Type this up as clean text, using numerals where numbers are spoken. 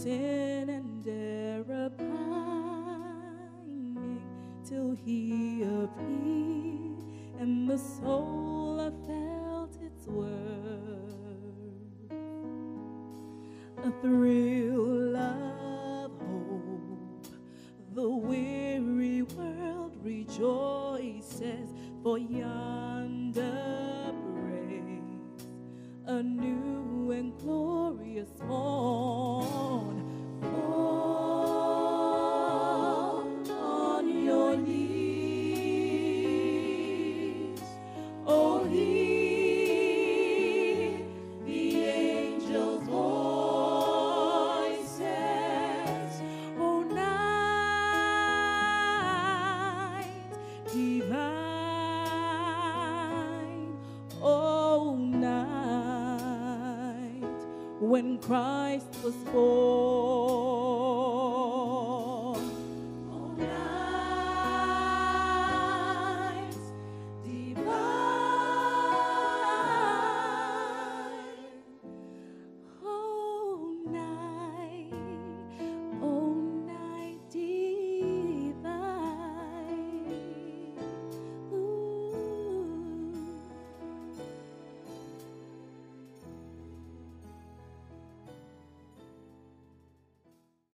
sin and error pining till he appeared, and the soul felt its worth. A thrill of hope, the weary world rejoices, for yonder breaks a new and glorious morn. Fall on your knees, oh, hear the angels' voices, oh, night divine, oh, night when Christ was born.